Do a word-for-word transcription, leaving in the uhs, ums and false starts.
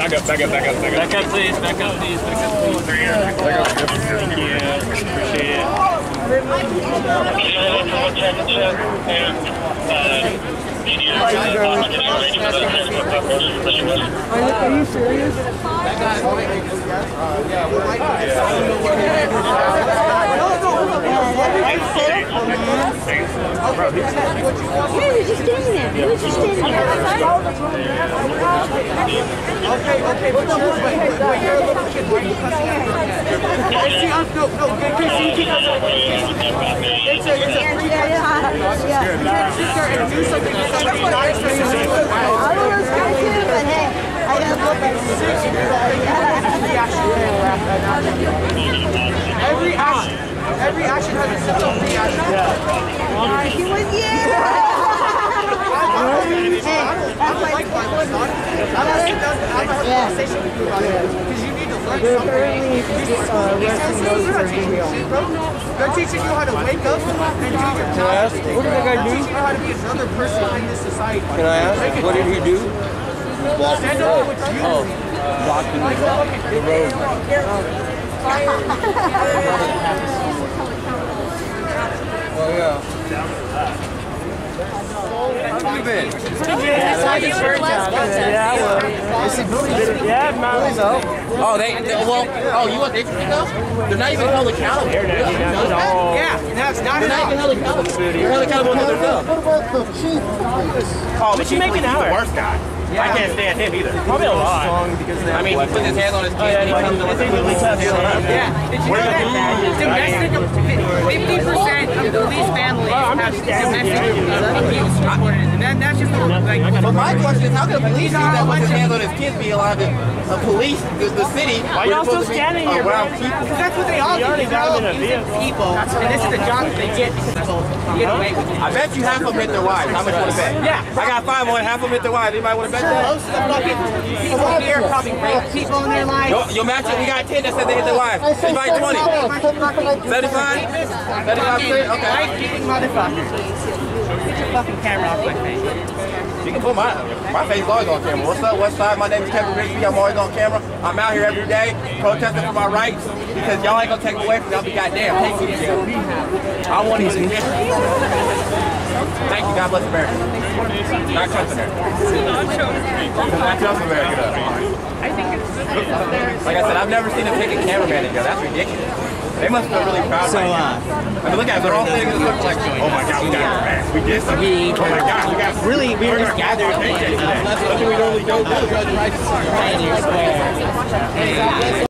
back up, back up, back up, back up. Back up, please. Back up, please. Back up, please. Back up. Thank you. Appreciate it. Are you serious? He was just standing there. He was just standing there. Okay, okay, but you're, wait, wait, wait, you're a little kid. Why are you cussing at her? Casey, I'm, no, no, Casey, you can't. It's a, it's a free Yeah, yeah, yeah. You can't sit there and do something that's something nice for you to do. I was going to, but hey, I got to look at Every action, every action has a simple reaction. Yeah. He was, yeah. I don't like violence, son. I'm not sitting down and have a conversation with you about it. Because you need to learn something. They're teaching you how to wake up and do your job. What did that guy do? They're teaching you how to be another person in this society. Can I ask? What did he do? Stand up with you. Oh, blocking the road. Oh, yeah. How have you been? Yeah, man. Oh, they, they well, oh, you want they They're not even held accountable. Yeah, that's not They're not even held accountable. They're held accountable for their job. Oh, but you make an hour. Worst guy. Yeah. I can't stand him either. Probably a lot. I mean, he put his hands on his kid. Yeah, and he comes in with his hands on him. Yeah. Did you know that domestic, fifty percent of police families have domestic abuse reported? And that, that's just like. But my question is, how can a police chief that puts his hands on his kids be allowed to uh, police the, the city? Why y'all still standing here, bro? Because that's what they all do. They're all abusing people, and this is the job that they get because people get away with it. I bet you half of them hit their wives. How much want to bet? Yeah. I got five on half of them hit their wives. Anybody want to bet that? Most of the fucking people here probably rape people in their lives. Yo, yo, match it. We got ten that said they hit their wives. Anybody twenty? seventy-five? seventy-five percent? Okay. Life-giving motherfuckers. Get your fucking camera off my face. You can put my my face always on camera. What's up, West Side? My name is Kevin Rigby. I'm always on camera. I'm out here every day protesting for my rights because y'all ain't gonna take away from me. I'll be goddamn. Take me to jail. I want to get Thank you. God bless America. Not trust America. Not trust America. Though. Like I said, I've never seen them pick a cameraman and go, that's ridiculous. They must feel really proud so, right uh, now. I mean, look at it. They're all sitting in the look like, oh my God, we got it, man. We did something. We, oh my God, we got really, we were just gathered. That's what we normally don't do.